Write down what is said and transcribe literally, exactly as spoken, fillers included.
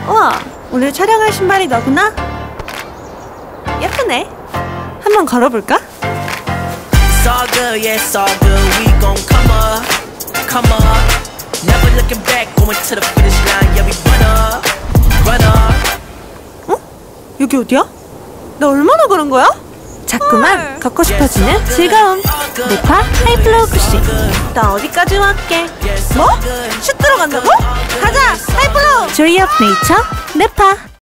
우와, 오늘 촬영할 신발이 너구나? 예쁘네. 한번 걸어볼까? It's all good, yeah, it's all good. We gon' come up, come up. Never looking back, going to the finish line. Yeah, we run up, run up. 어? 여기 어디야? 나 얼마나 걸은 거야? 자꾸만 걷고 싶어지는 즐거움. 네파 하이플로우 푸시. 나 어디까지 왔게? 뭐? 슛 들어간다고? 가자! 하이플로우! 조이 업 네이처 네파.